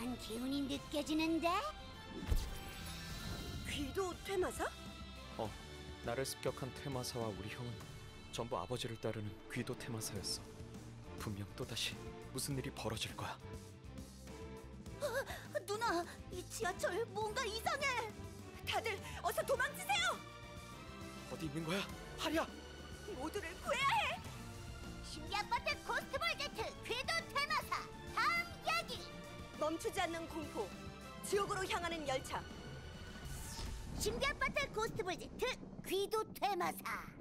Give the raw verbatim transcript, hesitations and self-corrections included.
이상한 기운이 느껴지는데? 귀도 퇴마사? 어, 나를 습격한 퇴마사와 우리 형은 전부 아버지를 따르는 귀도 퇴마사였어. 분명 또다시 무슨 일이 벌어질 거야. 어, 누나, 이 지하철 뭔가 이상해. 다들 어서 도망치세요. 어디 있는 거야? 하리야! 모두를 구해야 해. 신비 아파트 고스트볼 제트 궤도 퇴마사 다음 이야기. 멈추지 않는 공포, 지옥으로 향하는 열차. 신비 아파트 고스트볼 제트 귀도 퇴마사.